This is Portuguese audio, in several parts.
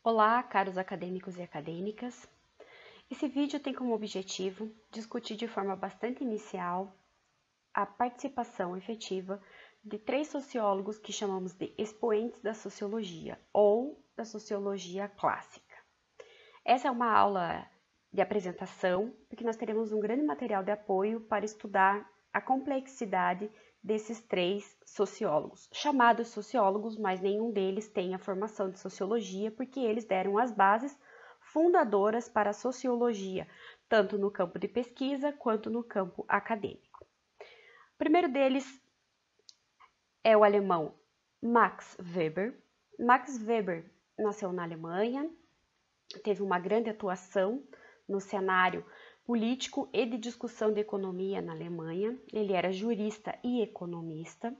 Olá, caros acadêmicos e acadêmicas. Esse vídeo tem como objetivo discutir de forma bastante inicial a participação efetiva de três sociólogos que chamamos de expoentes da sociologia ou da sociologia clássica. Essa é uma aula de apresentação, porque nós teremos um grande material de apoio para estudar a complexidade desses três sociólogos, chamados sociólogos, mas nenhum deles tem a formação de sociologia, porque eles deram as bases fundadoras para a sociologia, tanto no campo de pesquisa quanto no campo acadêmico. O primeiro deles é o alemão Max Weber. Max Weber nasceu na Alemanha, teve uma grande atuação no cenário político e de discussão de economia na Alemanha. Ele era jurista e economista.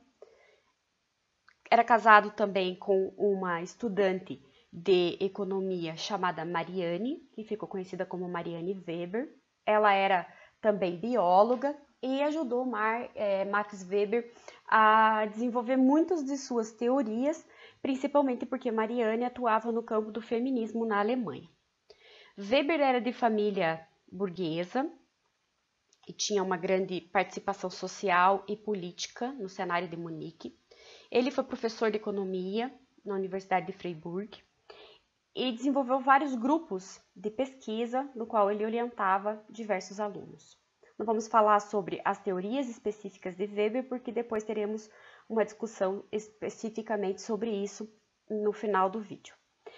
Era casado também com uma estudante de economia chamada Marianne, que ficou conhecida como Marianne Weber. Ela era também bióloga e ajudou Max Weber a desenvolver muitas de suas teorias, principalmente porque Marianne atuava no campo do feminismo na Alemanha. Weber era de família burguesa e tinha uma grande participação social e política no cenário de Munique. Ele foi professor de economia na Universidade de Freiburg e desenvolveu vários grupos de pesquisa no qual ele orientava diversos alunos. Não vamos falar sobre as teorias específicas de Weber, porque depois teremos uma discussão especificamente sobre isso no final do vídeo.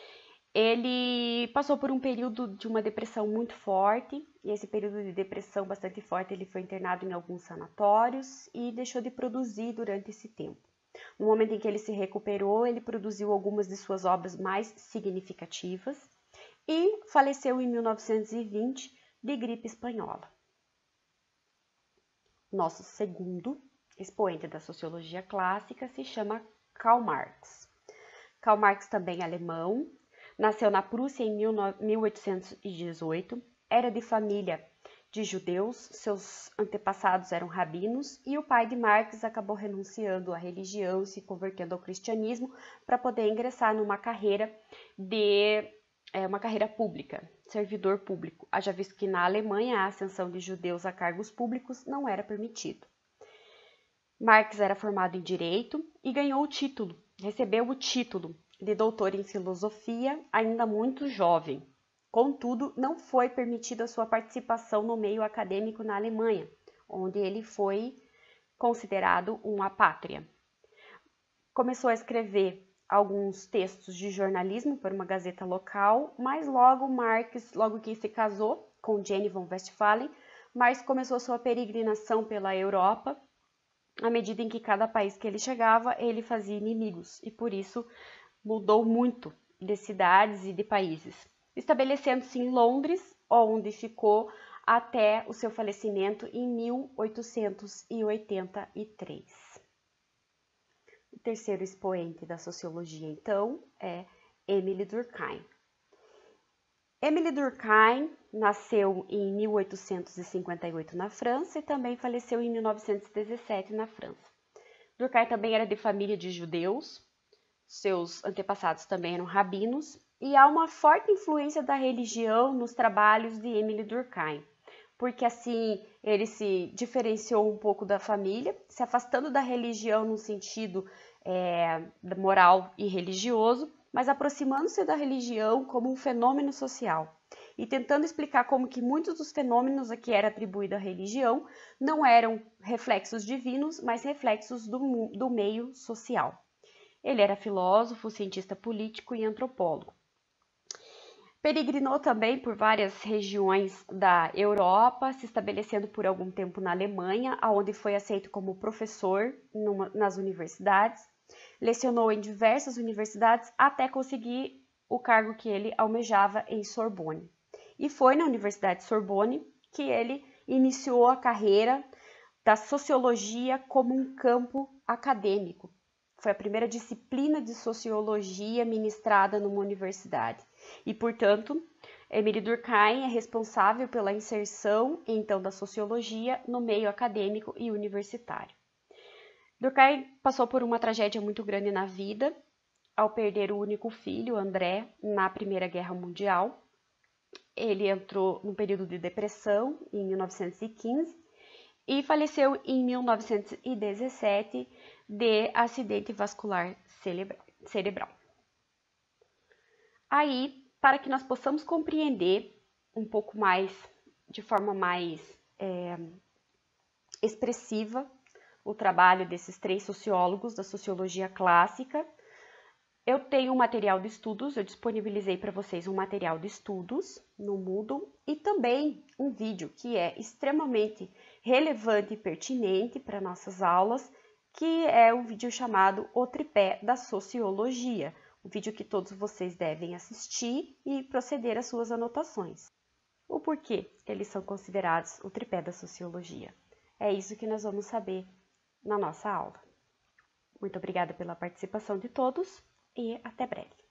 Ele passou por um período de uma depressão muito forte, e esse período de depressão bastante forte ele foi internado em alguns sanatórios e deixou de produzir durante esse tempo. No momento em que ele se recuperou, ele produziu algumas de suas obras mais significativas e faleceu em 1920 de gripe espanhola. Nosso segundo expoente da sociologia clássica se chama Karl Marx. Karl Marx também é alemão, nasceu na Prússia em 1818, era de família de judeus, seus antepassados eram rabinos e o pai de Marx acabou renunciando à religião e se convertendo ao cristianismo para poder ingressar numa carreira uma carreira pública, servidor público, haja visto que na Alemanha a ascensão de judeus a cargos públicos não era permitido. Marx era formado em Direito e recebeu o título de doutor em filosofia ainda muito jovem. Contudo, não foi permitida a sua participação no meio acadêmico na Alemanha, onde ele foi considerado um apátria. Começou a escrever alguns textos de jornalismo para uma gazeta local, mas logo que se casou com Jenny von Westphalen, Marx começou sua peregrinação pela Europa. À medida em que cada país que ele chegava, ele fazia inimigos, e por isso mudou muito de cidades e de países, estabelecendo-se em Londres, onde ficou até o seu falecimento em 1883. O terceiro expoente da sociologia, então, é Émile Durkheim. Émile Durkheim nasceu em 1858 na França e também faleceu em 1917 na França. Durkheim também era de família de judeus, seus antepassados também eram rabinos, e há uma forte influência da religião nos trabalhos de Émile Durkheim, porque assim ele se diferenciou um pouco da família, se afastando da religião no sentido moral e religioso, mas aproximando-se da religião como um fenômeno social e tentando explicar como que muitos dos fenômenos a que era atribuída a religião não eram reflexos divinos, mas reflexos do meio social. Ele era filósofo, cientista político e antropólogo. Peregrinou também por várias regiões da Europa, se estabelecendo por algum tempo na Alemanha, onde foi aceito como professor nas universidades. Lecionou em diversas universidades até conseguir o cargo que ele almejava em Sorbonne. E foi na Universidade de Sorbonne que ele iniciou a carreira da sociologia como um campo acadêmico. Foi a primeira disciplina de sociologia ministrada numa universidade. E, portanto, Émile Durkheim é responsável pela inserção, então, da sociologia no meio acadêmico e universitário. Durkheim passou por uma tragédia muito grande na vida, ao perder o único filho, André, na Primeira Guerra Mundial. Ele entrou num período de depressão em 1915 e faleceu em 1917 de acidente vascular cerebral. Aí, para que nós possamos compreender um pouco mais, de forma mais expressiva, o trabalho desses 3 sociólogos da sociologia clássica, eu tenho um material de estudos, eu disponibilizei para vocês um material de estudos no Moodle e também um vídeo que é extremamente relevante e pertinente para nossas aulas, que é um vídeo chamado O Tripé da Sociologia, um vídeo que todos vocês devem assistir e proceder às suas anotações. O porquê eles são considerados o tripé da sociologia? É isso que nós vamos saber na nossa aula. Muito obrigada pela participação de todos e até breve.